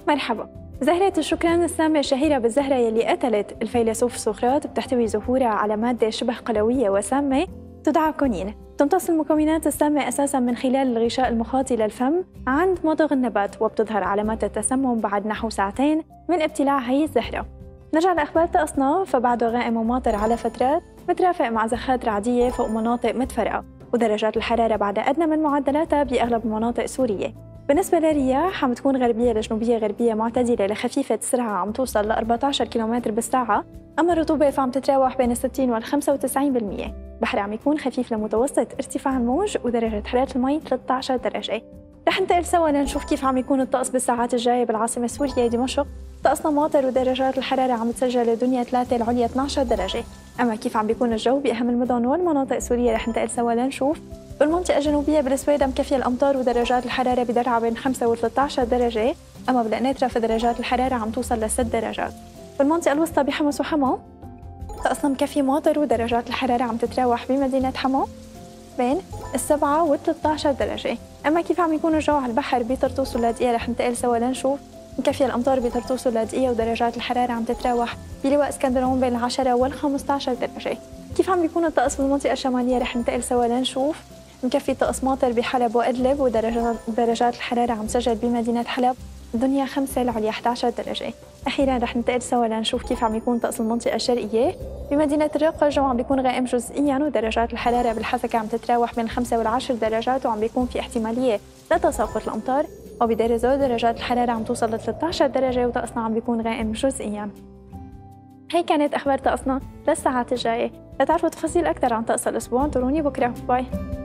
مرحبا. زهرة الشكران السامة الشهيرة بالزهرة يلي قتلت الفيلسوف سقراط بتحتوي زهورها على مادة شبه قلوية وسامة تدعى كونين. تمتص المكونات السامة أساساً من خلال الغشاء المخاطي للفم عند مضغ النبات، وبتظهر علامات التسمم بعد نحو ساعتين من ابتلاع هي الزهرة. نرجع لأخبار طقسنا، فبعده غائم وماطر على فترات مترافق مع زخات رعدية فوق مناطق متفرقة، ودرجات الحرارة بعد أدنى من معدلاتها بأغلب المناطق سورية. بالنسبة للرياح عم تكون غربية لجنوبية غربية معتدلة لخفيفة السرعة عم توصل ل 14 كم بالساعة، أما الرطوبة فعم تتراوح بين 60 وال 95%. البحر عم يكون خفيف لمتوسط ارتفاع الموج، ودرجة حرارة المي 13 درجة. رح ننتقل سوا لنشوف كيف عم يكون الطقس بالساعات الجاية بالعاصمة السورية دمشق. طقسنا ماطر ودرجات الحرارة عم تسجل لدنيا 3 العليا 12 درجة. أما كيف عم بيكون الجو بأهم المدن والمناطق السورية رح ننتقل سوا لنشوف. بالمنطقة الجنوبية بالسويدة مكفية الأمطار ودرجات الحرارة بدرعا بين 5 و 13 درجة، أما بالقنيطرة فدرجات الحرارة عم توصل ل 6 درجات. بالمنطقة الوسطى بحمص وحما طقسنا مكفي ماطر ودرجات الحرارة عم تتراوح بمدينة حما بين 7 و 13 درجة. أما كيف عم يكون الجو على البحر بطرطوس واللاذقية رح ننتقل سوا لنشوف. مكفية الأمطار بطرطوس واللاذقية ودرجات الحرارة عم تتراوح بلواء اسكندرون بين 10 وال 15 درجة. كيف عم بيكون الطقس بالمنطقة الشمالية رح ننتقل سوا لنشوف. مكفي طقس ماطر بحلب وإدلب ودرجات الحرارة عم تسجل بمدينة حلب الدنيا 5 العليا 11 درجة. أخيراً رح ننتقل سوا لنشوف كيف عم يكون طقس المنطقة الشرقية. بمدينة الرقة الجو عم بيكون غائم جزئياً، ودرجات الحرارة بالحسكة عم تتراوح بين 5 وال10 درجات، وعم بيكون في احتمالية لتساقط الأمطار. وبدير الزور درجات الحرارة عم توصل ل 13 درجة، وطقسنا عم بيكون غائم جزئياً. هي كانت أخبار طقسنا للساعات الجاية. لتعرفوا تفاصيل أكثر عن طقس الأسبوع انطروني بكرة. باي.